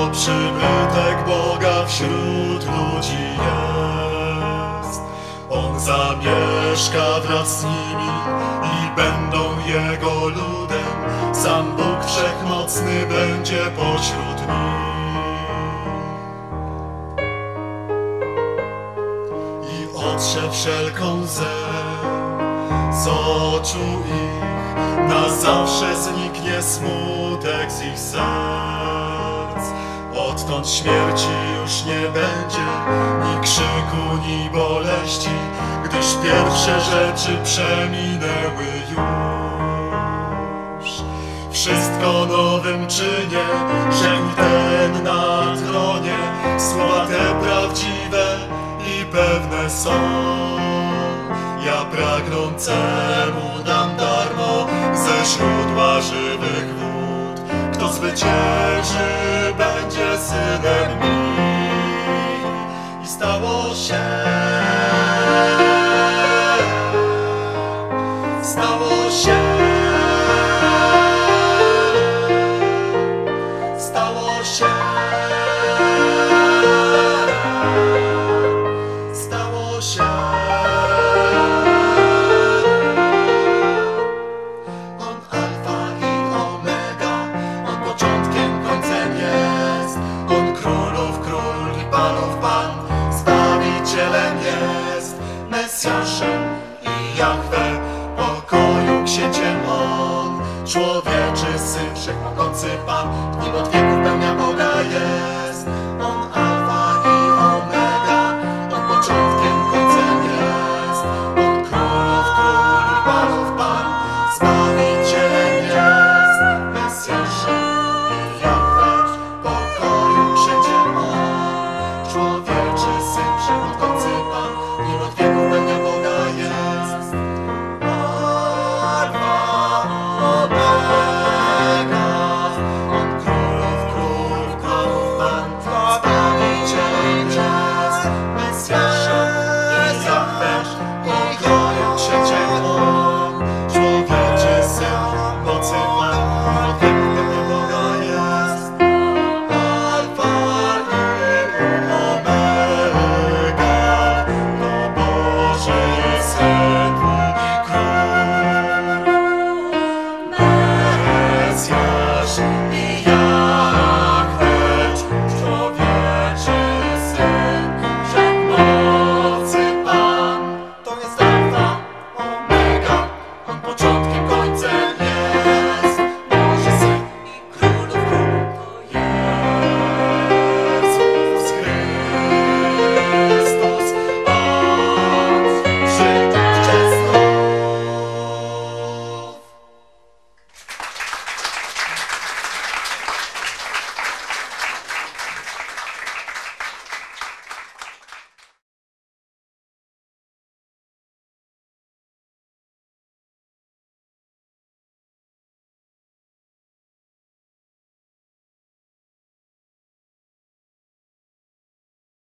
To przybytek Boga wśród ludzi jest. On zamieszka wraz z nimi i będą Jego ludem. Sam Bóg Wszechmocny będzie pośród nich. I otrze wszelką łzę z oczu ich, na zawsze zniknie smutek z ich serc. Odtąd śmierci już nie będzie, ni krzyku, ni boleści, gdyż pierwsze rzeczy przeminęły już. Wszystko nowym czynię, rzekł ten na tronie. Słowa te prawdziwe i pewne są. Ja pragnącemu dam darmo ze źródła żywych wód. Kto zwycięży, będzie synem mi. I stało się, stało się, stało się, stało się. On alfa i omega, on początkiem, końcem jest. On królów król i panów pan, Zbawicielem jest. Mesjaszem i Jahwe, pokoju księciem on. Człowieczy Syn, Wszechmogący Pan, w nim od wieków pełnia Boga jest. On alfa i omega, on początkiem, końcem jest. On królów król i panów pan, Zbawicielem jest. Mesjaszem i Jahwe, pokoju księciem on. Człowieczy Syn, Wszechmogący Pan, w nim od wieków pełnia Boga jest. Alfa, omega, on królów król, panów pan, Zbawicielem jest. Mesjaszem i Jahwe, pokoju księciem on. Człowieczy Syn, mocy Pan, od wieków pełnia Boga jest. Alfa i omega, to Boży Syn i Król. Mesjasz i Jahwe.